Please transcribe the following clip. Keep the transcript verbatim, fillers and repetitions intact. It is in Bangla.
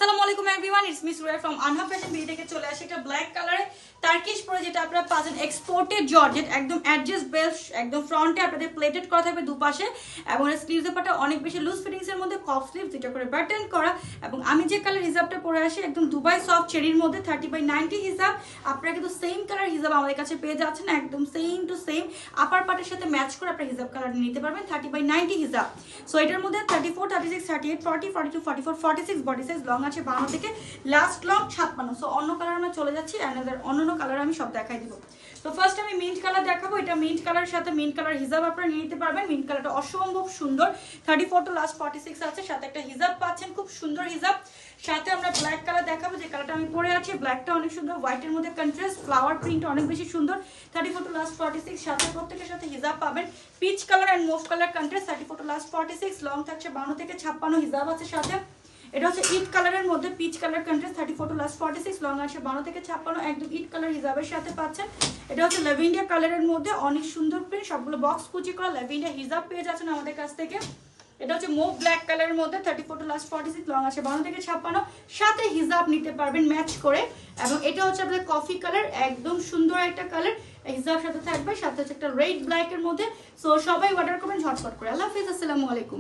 আসসালামু আলাইকুম everyone, it's miss Ruya from Anha fashion BD থেকে চলে আসে একটা ব্ল্যাক কালারে টার্কিশ পরে, যেটা আপনারা পাচ্ছেন এক্সপোর্টেড জর্জেট, একদম অ্যাডজাস্ট বেল্ট, একদম ফ্রন্টে আপনাদের প্লেটেড করা থাকবে দুপাশে, এবং এর স্লিভস পাটা অনেক বেশি লুজ ফিটিংস এর মধ্যে, কফ স্লিভ যেটা করে বাটন করা। এবং আমি যে কালার হিজাবটা পরে আসি একদম দুবাই সফট চেরির মধ্যে থার্টি বাই নাইনটি হিজাব, আপনারা কিন্তু সেম কালার হিজাব আমাদের কাছে পেয়ে যাচ্ছেন, একদম সেম টু সেম আপার পার্টের সাথে ম্যাচ করে আপনারা হিজাব কালার নিতে পারবেন থার্টি বাই নাইনটি হিজাব। সো এটার মধ্যে thirty four thirty six thirty eight forty forty two forty four forty six body size, long আছে বান্ন থেকে লাস্ট লং ছাপ্পান্ন। সো অন্য কালার আমরা চলে যাচ্ছি, অ্যানাদার অন্য কালার আমি সব দেখাই দিব। তো ফার্স্ট আমি মিন্ট কালার দেখাবো, এটা মিন্ট কালারের সাথে মিন্ট কালার হিজাব আপনারা নিয়ে নিতে পারবেন। মিন্ট কালারটা অসম্ভব সুন্দর, thirty four to last forty six আছে, সাথে একটা হিজাব পাচ্ছেন, খুব সুন্দর হিজাব। সাথে আমরা ব্ল্যাক কালার দেখাবো, যে কালারটা আমি পরে আছি, ব্ল্যাকটা অনেক সুন্দর, হোয়াইটের মধ্যে কন্ট্রাস্ট, ফ্লাওয়ার প্রিন্ট অনেক বেশি সুন্দর, thirty four to last forty six, সাথে প্রত্যেকের সাথে হিজাব পাবেন peach colour and mauve colour contrast, thirty four to last forty six, long থাকছে বান্ন থেকে ছাপ্পান্ন, হিজাব আছে সাথে। এটা হচ্ছে ইট কালারের মধ্যে peach colour contrast, thirty four to last forty six, long আসে বান্ন থেকে ছাপ্পান্ন, একদম ইট কালার হিজাবের সাথে পাচ্ছেন। এটা হচ্ছে ল্যাভেন্ডার কালারের মধ্যে অনেক সুন্দর প্রিন্ট, সবগুলো বক্স কুচি করা ল্যাভেন্ডার হিজাব পেয়ে যাচ্ছেন আমাদের কাছ থেকে। এটা হচ্ছে মুভ ব্ল্যাক কালারের মধ্যে thirty four to last forty six, long আসে বান্ন থেকে ছাপ্পান্ন, সাথে হিজাব নিতে পারবেন ম্যাচ করে। এবং এটা হচ্ছে আপনাদের কফি কালার, একদম সুন্দর একটা কালার, হিজাব সাথে থাকবে, সাথে হচ্ছে একটা রেড ব্ল্যাক এর মধ্যে। সো সবাই অর্ডার করবেন ঝটপট করে। আল্লাহ হাফিজ, আসসালামু আলাইকুম।